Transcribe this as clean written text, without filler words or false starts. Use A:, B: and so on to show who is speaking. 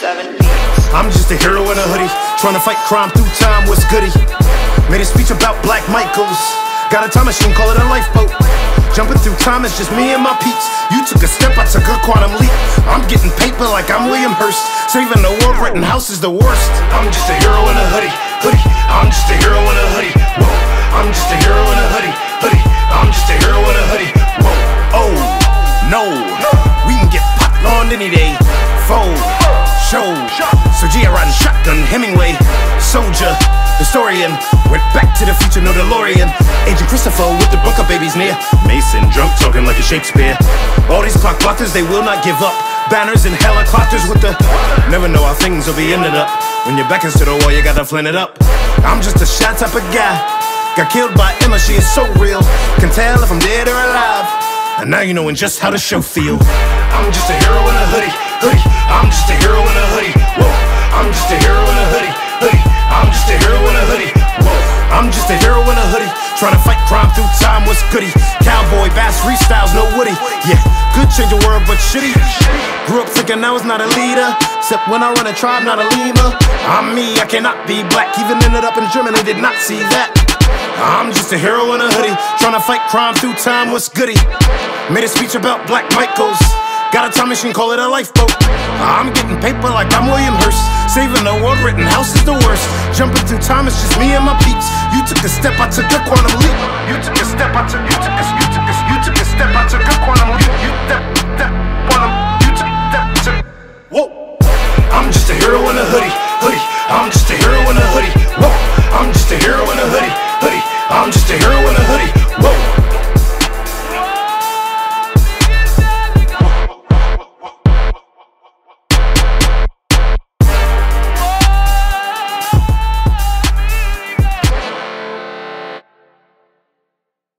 A: 7
B: I'm just a hero in a hoodie, trying to fight crime through time. What's goody? Made a speech about Black Michaels. Got a time machine, call it a lifeboat. Jumping through time, it's just me and my peeps. You took a step, I took a quantum leap. I'm getting paper like I'm William Hurst. Saving the world, renting house is the worst. I'm just a hero in a hoodie, hoodie. I'm just a hero in a hoodie, whoa. I'm just a hero in a hoodie, hoodie. I'm just a hero in a hoodie, whoa. Oh, no, we can get popped on any day. Fold, show. So G, I riding shotgun, Hemingway. Soldier, historian. Went back to the future, no DeLorean. Agent Christopher with the bunker babies near. Mason, drunk, talking like a Shakespeare. All these clock blockers, they will not give up. Banners and helicopters with the never know how things will be ended up. When your back is to the wall, you gotta flint it up. I'm just a shy type of guy. Got killed by Emma, she is so real. Can tell if I'm dead or alive. And now you knowin' just how the show feel. I'm just a hero in a hoodie, hoodie. I'm just a hero in a hoodie, whoa. I'm just a hero in a hoodie, hoodie. I'm just a hero in a hoodie, whoa. I'm just a hero in a hoodie, trying to fight crime through time. What's goody? Cowboy, bass, freestyles, no Woody. Yeah, could change the world, but shitty. Grew up thinking I was not a leader, except when I run a tribe, not a lemur. I'm me, I cannot be black. Even ended up in Germany, did not see that. I'm just a hero in a hoodie, trying to fight crime through time. What's goody? Made a speech about Black Michaels. Got a time machine, call it a lifeboat. I'm getting paper like I'm William Hurst. Saving the world, renting house is the worst. Jumping through time, it's just me and my peeps. You took a step, I took a quantum leap. You took a step, I took a step, I took a quantum leap. You step.